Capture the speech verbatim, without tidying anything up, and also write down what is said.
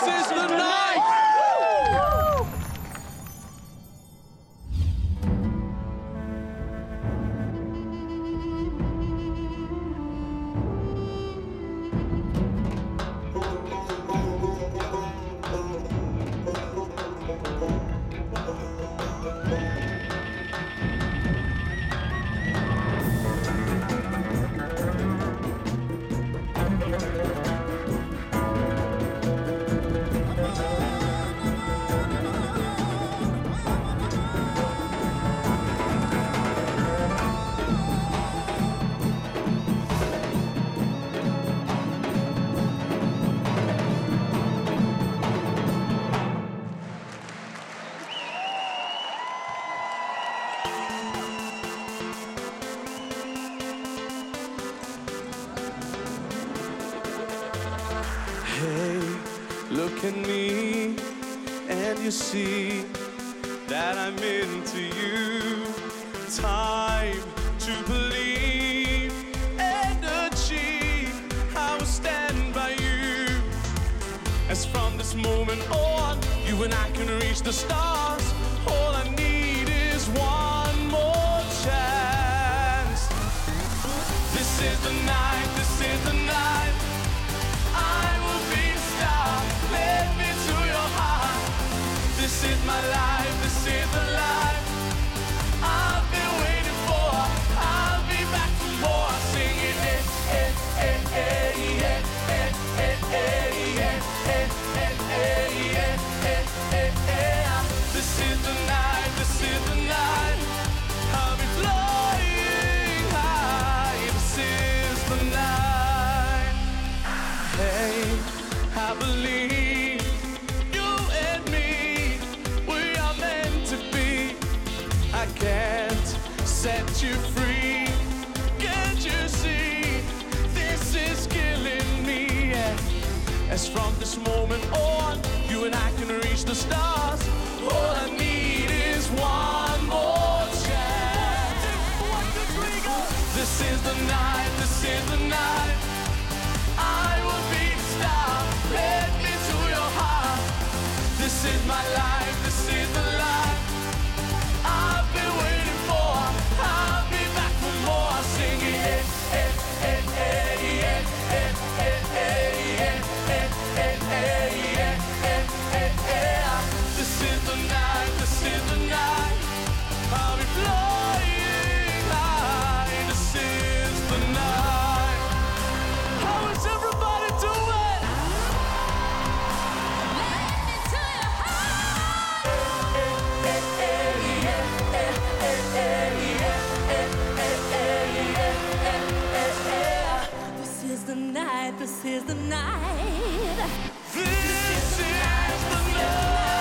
is the night. Hey, look at me, and you see that I'm into you. Time to believe and achieve. I will stand by you. As from this moment on, you and I can reach the stars. All I need is one more chance. This is the night, this is the night. I will be the star, let me to your heart. This is my life, this is the life I've been waiting for. I'll be back for more. Singing it, eh, eh, eh, yeah, eh, eh, eh, yeah, eh, eh, eh, yeah, eh, eh, eh. This is the night, this is the night. I'll be flying high. This is the night. Hey, I believe you and me, we are meant to be. I can't set you free. Can't you see? This is killing me. Yeah. As from this moment on, you and I can reach the stars. All I need is one more chance. One, two, three, go. This is the night, this is the night. I will be the star, let me to your heart. This is my life, this is the life I've been waiting for. I'll be back for more. Singing eh, eh, eh, eh, yeah, eh, eh, eh, yeah, eh, eh, eh, yeah, eh, eh, eh. This is the night, this is the night. I'll be flying high. This is the night. How is everybody doing? This is the night, this is the night. This is the night.